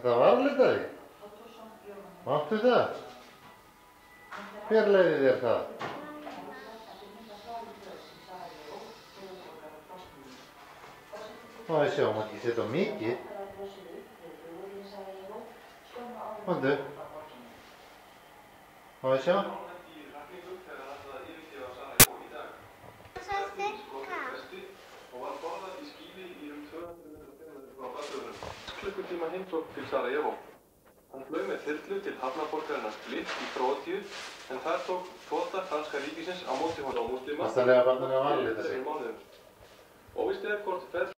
það varalitari? Máttu það? Hver leiði þér það? Má ég sjá, má ekki setja á mikið? Komdu. Má ég sjá? Klukkutíma heimsókn til Sarajevo. Hann flaug með þyrlu til hafnarborgarinnar Split í Króatíu, en þar tók flota franska ríkisins á móti honum á múslima. Vastanlega barninu á varalitari. Óvíst er hvort